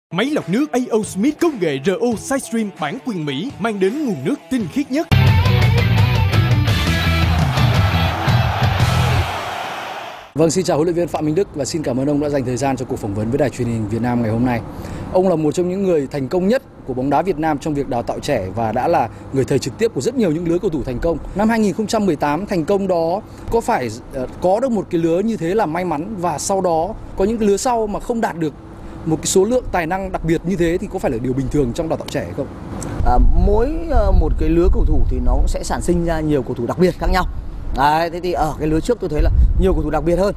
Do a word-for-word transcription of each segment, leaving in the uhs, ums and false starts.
Máy lọc nước a o Smith công nghệ rờ o SideStream bản quyền Mỹ mang đến nguồn nước tinh khiết nhất. Vâng, xin chào huấn luyện viên Phạm Minh Đức và xin cảm ơn ông đã dành thời gian cho cuộc phỏng vấn với Đài Truyền hình Việt Nam ngày hôm nay. Ông là một trong những người thành công nhất của bóng đá Việt Nam trong việc đào tạo trẻ và đã là người thầy trực tiếp của rất nhiều những lứa cầu thủ thành công. Năm hai nghìn không trăm mười tám, thành công đó có phải uh, có được một cái lứa như thế là may mắn, và sau đó có những cái lứa sau mà không đạt được một cái số lượng tài năng đặc biệt như thế thì có phải là điều bình thường trong đào tạo trẻ hay không? À, mỗi uh, một cái lứa cầu thủ thì nó cũng sẽ sản sinh ra nhiều cầu thủ đặc biệt khác nhau. Đấy, thế thì ở cái lứa trước tôi thấy là nhiều cầu thủ đặc biệt hơn.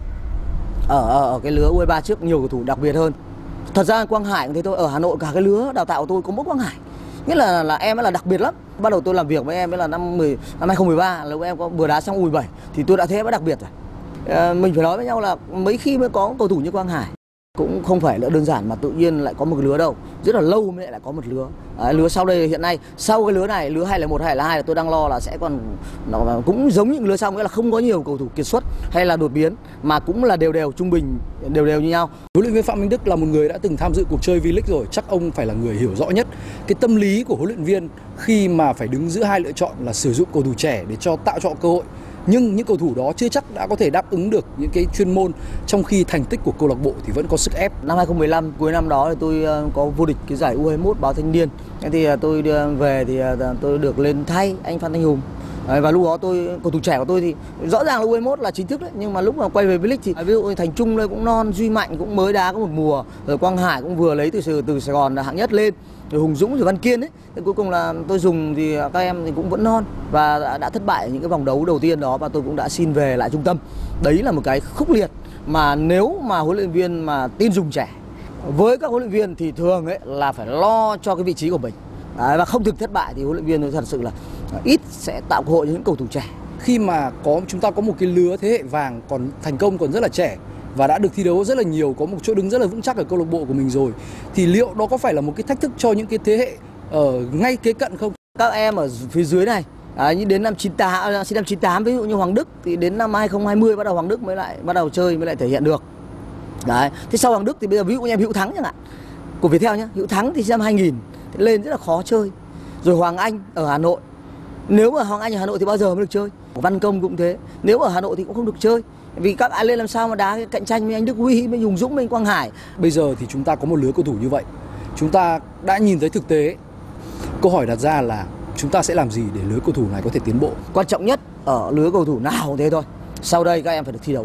Ở, ở, ở cái lứa u hai ba trước nhiều cầu thủ đặc biệt hơn. Thật ra Quang Hải cũng thế thôi, ở Hà Nội cả cái lứa đào tạo của tôi có mỗi Quang Hải. Nghĩa là là em ấy là đặc biệt lắm. Bắt đầu tôi làm việc với em ấy là năm mười năm hai nghìn không trăm mười ba, lúc em có vừa đá xong u mười bảy thì tôi đã thấy em ấy đặc biệt rồi. À, mình phải nói với nhau là mấy khi mới có cầu thủ như Quang Hải cũng không phải là đơn giản mà tự nhiên lại có một cái lứa đâu, rất là lâu mới lại có một lứa. Đấy, lứa sau đây hiện nay sau cái lứa này, lứa hai là một hay là hai là tôi đang lo là sẽ còn nó cũng giống những lứa sau, nghĩa là không có nhiều cầu thủ kiệt xuất hay là đột biến mà cũng là đều đều trung bình, đều đều như nhau. Huấn luyện viên Phạm Minh Đức là một người đã từng tham dự cuộc chơi V-League rồi, chắc ông phải là người hiểu rõ nhất cái tâm lý của huấn luyện viên khi mà phải đứng giữa hai lựa chọn là sử dụng cầu thủ trẻ để cho tạo cho cơ hội, nhưng những cầu thủ đó chưa chắc đã có thể đáp ứng được những cái chuyên môn, trong khi thành tích của câu lạc bộ thì vẫn có sức ép. Năm hai nghìn không trăm mười lăm, cuối năm đó thì tôi có vô địch cái giải u hai mốt báo Thanh Niên. Thì tôi về thì tôi được lên thay anh Phan Thanh Hùng. Và lúc đó tôi, cầu thủ trẻ của tôi thì rõ ràng là u hai mốt là chính thức đấy, nhưng mà lúc mà quay về V-League thì ví dụ Thành Trung đây cũng non, Duy Mạnh cũng mới đá có một mùa, rồi Quang Hải cũng vừa lấy từ từ Sài Gòn là hạng nhất lên, rồi Hùng Dũng, rồi Văn Kiên ấy. Thì cuối cùng là tôi dùng thì các em thì cũng vẫn non và đã, đã thất bại ở những cái vòng đấu đầu tiên đó, và tôi cũng đã xin về lại trung tâm. Đấy là một cái khúc liệt mà nếu mà huấn luyện viên mà tin dùng trẻ với các huấn luyện viên thì thường ấy là phải lo cho cái vị trí của mình. Đấy, và không thực thất bại thì huấn luyện viên thật sự là ít sẽ tạo cơ hội cho những cầu thủ trẻ. Khi mà có chúng ta có một cái lứa thế hệ vàng còn thành công còn rất là trẻ và đã được thi đấu rất là nhiều, có một chỗ đứng rất là vững chắc ở câu lạc bộ của mình rồi, thì liệu đó có phải là một cái thách thức cho những cái thế hệ ở ngay kế cận không? Các em ở phía dưới này, à, như đến năm chín tám, sinh năm chín tám ví dụ như Hoàng Đức thì đến năm hai nghìn không trăm hai mươi bắt đầu Hoàng Đức mới lại bắt đầu chơi, mới lại thể hiện được. Đấy, thế sau Hoàng Đức thì bây giờ ví dụ như em Hữu Thắng chẳng hạn, của Viettel nhá, Hữu Thắng thì sinh năm hai nghìn thì lên rất là khó chơi. Rồi Hoàng Anh ở Hà Nội, nếu mà Hoàng Anh ở Hà Nội thì bao giờ mới được chơi. Văn Công cũng thế, nếu ở Hà Nội thì cũng không được chơi, vì các ai lên làm sao mà đá cạnh tranh với anh Đức Huy, với Hùng Dũng, với anh Quang Hải. Bây giờ thì chúng ta có một lứa cầu thủ như vậy, chúng ta đã nhìn thấy thực tế. Câu hỏi đặt ra là chúng ta sẽ làm gì để lứa cầu thủ này có thể tiến bộ? Quan trọng nhất ở lứa cầu thủ nào cũng thế thôi. Sau đây các em phải được thi đấu,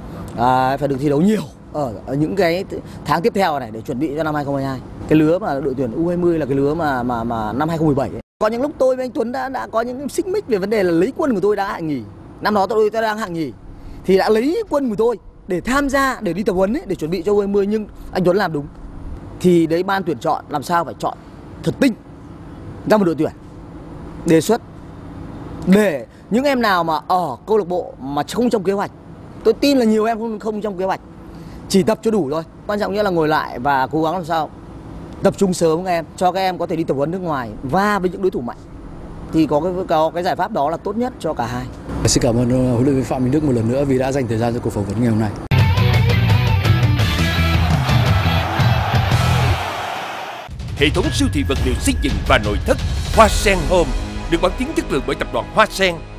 à, phải được thi đấu nhiều ở, ở những cái tháng tiếp theo này để chuẩn bị cho năm hai nghìn không trăm hai mươi hai. Cái lứa mà đội tuyển u hai mươi là cái lứa mà mà mà năm hai nghìn không trăm mười bảy ấy. Có những lúc tôi với anh Tuấn đã đã có những xích mích về vấn đề là lấy quân của tôi đã hạng nhì. Năm đó tôi tôi đang hạng nhì thì đã lấy quân của tôi để tham gia, để đi tập huấn ấy, để chuẩn bị cho u hai mươi, nhưng anh Tuấn làm đúng. Thì đấy, ban tuyển chọn làm sao phải chọn thật tinh ra một đội tuyển đề xuất để những em nào mà ở câu lạc bộ mà không trong kế hoạch, tôi tin là nhiều em không không trong kế hoạch, chỉ tập cho đủ thôi. Quan trọng nhất là ngồi lại và cố gắng làm sao tập trung sớm các em, cho các em có thể đi tập huấn nước ngoài và với những đối thủ mạnh, thì có cái có cái giải pháp đó là tốt nhất cho cả hai. Xin cảm ơn huấn luyện viên Phạm Minh Đức một lần nữa vì đã dành thời gian cho cuộc phỏng vấn ngày hôm nay. Hệ thống siêu thị vật liệu xây dựng và nội thất Hoa Sen Home được bảo chứng chất lượng bởi tập đoàn Hoa Sen.